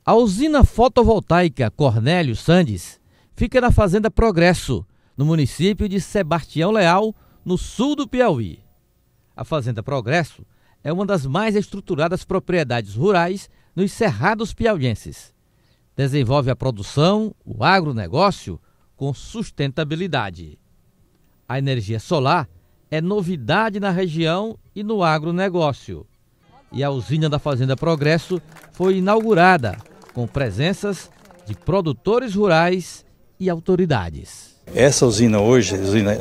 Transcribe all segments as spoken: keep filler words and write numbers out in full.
A usina fotovoltaica Cornélio Sandes fica na Fazenda Progresso, no município de Sebastião Leal, no sul do Piauí. A Fazenda Progresso é uma das mais estruturadas propriedades rurais nos cerrados piauienses. Desenvolve a produção, o agronegócio, com sustentabilidade. A energia solar é novidade na região e no agronegócio. E a usina da Fazenda Progresso foi inaugurada com presenças de produtores rurais e autoridades. Essa usina hoje, a usina é,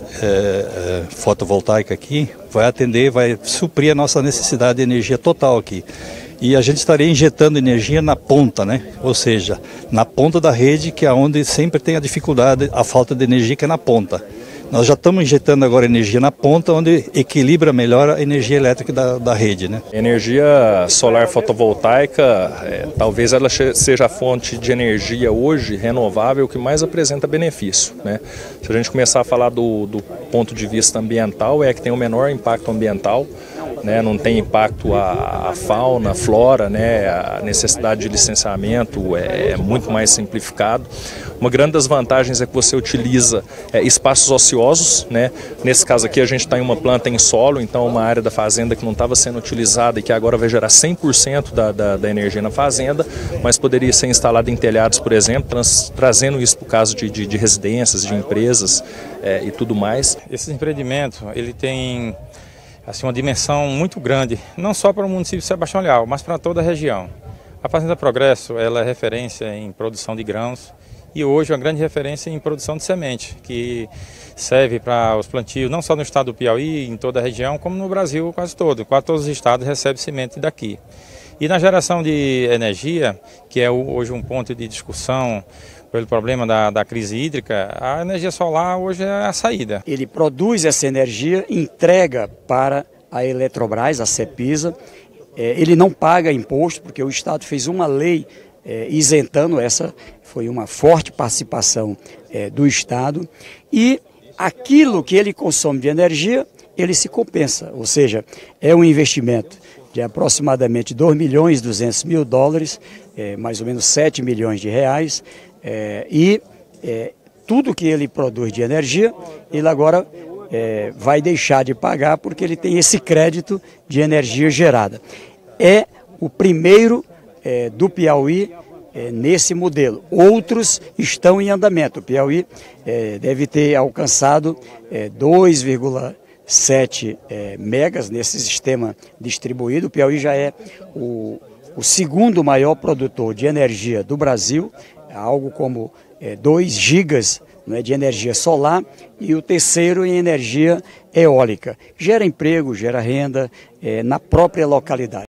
é, fotovoltaica aqui, vai atender, vai suprir a nossa necessidade de energia total aqui. E a gente estaria injetando energia na ponta, né? Ou seja, na ponta da rede, que é onde sempre tem a dificuldade, a falta de energia, que é na ponta. Nós já estamos injetando agora energia na ponta, onde equilibra melhor a energia elétrica da, da rede, né? Energia solar fotovoltaica, é, talvez ela seja a fonte de energia hoje renovável que mais apresenta benefício, né? Se a gente começar a falar do, do ponto de vista ambiental, é que tem o menor impacto ambiental, né? Não tem impacto a, a fauna, a flora, né? A necessidade de licenciamento é, é muito mais simplificado. Uma grande das vantagens é que você utiliza é, espaços ociosos, né? Nesse caso aqui a gente está em uma planta em solo, então uma área da fazenda que não estava sendo utilizada e que agora vai gerar cem por cento da, da, da energia na fazenda, mas poderia ser instalada em telhados, por exemplo, trans, trazendo isso para o caso de, de, de residências, de empresas é, e tudo mais. Esse empreendimento ele tem assim, uma dimensão muito grande, não só para o município de Sebastião Leal, mas para toda a região. A Fazenda Progresso ela é referência em produção de grãos, e hoje é uma grande referência em produção de semente, que serve para os plantios não só no estado do Piauí, em toda a região, como no Brasil quase todo. Quase todos os estados recebem semente daqui. E na geração de energia, que é hoje um ponto de discussão pelo problema da, da crise hídrica, a energia solar hoje é a saída. Ele produz essa energia, entrega para a Eletrobras, a Cepisa. É, ele não paga imposto, porque o estado fez uma lei É, isentando, essa foi uma forte participação é, do Estado, e aquilo que ele consome de energia, ele se compensa, ou seja, é um investimento de aproximadamente dois milhões e duzentos mil dólares, é, mais ou menos sete milhões de reais, é, e é, tudo que ele produz de energia, ele agora é, vai deixar de pagar porque ele tem esse crédito de energia gerada. É o primeiro É, do Piauí é, nesse modelo. Outros estão em andamento. O Piauí é, deve ter alcançado é, dois vírgula sete é, megas nesse sistema distribuído. O Piauí já é o, o segundo maior produtor de energia do Brasil, algo como é, dois gigas, não é, de energia solar, e o terceiro em energia eólica. Gera emprego, gera renda é, na própria localidade.